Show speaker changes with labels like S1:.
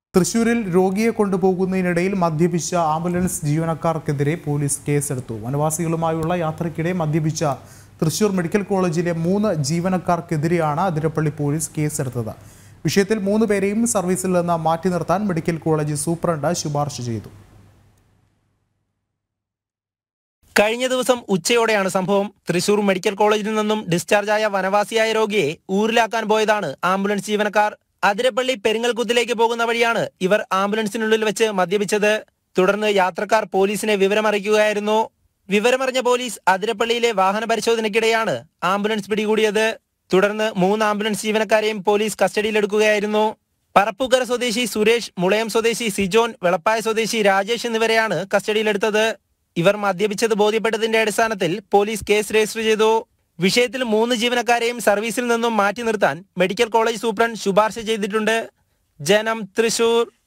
S1: തൃശൂരിൽ രോഗിയെ കൊണ്ടുപോകുന്നതിനിടയിൽ മദ്യപിച്ച ambulance ജീവനക്കാർക്കെതിരെ police കേസെടുത്തു. വനവാസികളുമായുള്ള യാത്രയ്ക്കിടെ മദ്യപിച്ച തൃശൂർ മെഡിക്കൽ കോളേജിലെ 3 ജീവനക്കാർക്കെതിരെയാണ് അതിരപ്പള്ളി പോലീസ് കേസെടുത്തത്. വിഷയത്തിൽ 3 പേരെയും സർവീസിൽ നിന്ന് മാറ്റി നിർത്താൻ മെഡിക്കൽ കോളേജ് സൂപ്രണ്ട് ശുപാർശ ചെയ്തു.
S2: കഴിഞ്ഞ ദിവസം ഉച്ചയോടെയാണ് സംഭവം. തൃശൂർ മെഡിക്കൽ കോളേജിൽ നിന്നും ഡിസ്ചാർജായ വനവാസിയായ രോഗിയെ ഊരിലാക്കാൻ പോയതാണ് ആംബുലൻസ് ജീവനക്കാർ. അതിരപ്പള്ളി പെരിങ്ങൽകുത്തിലേക്ക് പോകുന്ന വഴിയാണ് ഇവർ ആംബുലൻസിനുള്ളിൽ വെച്ച് മദ്യപിച്ചത്. തുടർന്ന് യാത്രക്കാർ പോലീസിനെ വിവരമറിയിക്കുകയായിരുന്നു. വിവരമറിഞ്ഞ പോലീസ് അതിരപ്പള്ളിയിലെ വാഹന പരിശോധനയ്ക്കിടെയാണ് ആംബുലൻസ് പിടികൂടിയത്. തുടർന്ന് 3 ആംബുലൻസ് ജീവനക്കാരെയും പോലീസ് കസ്റ്റഡിയിലെടുക്കുകയായിരുന്നു. പറപ്പുകര സ്വദേശി സുരേഷ്, മുളയം സ്വദേശി സിജോൻ, വെളപ്പായ സ്വദേശി രാജേഷ് എന്നിവരെയാണ് കസ്റ്റഡിയിലെടുത്തത്. ഇവർ മദ്യപിച്ചത് ബോധ്യപ്പെട്ടതിന്റെ അടിസ്ഥാനത്തിൽ പോലീസ് കേസ് രജിസ്റ്റർ ചെയ്തു. വിഷയത്തിൽ 3 ജീവനക്കാരെയും സർവീസിൽ നിന്നും മാറ്റി നിർത്താൻ മെഡിക്കൽ കോളേജ് സൂപ്രണ്ട് ശുപാർശ ചെയ്തിട്ടുണ്ട്. ജനം, തൃശൂർ.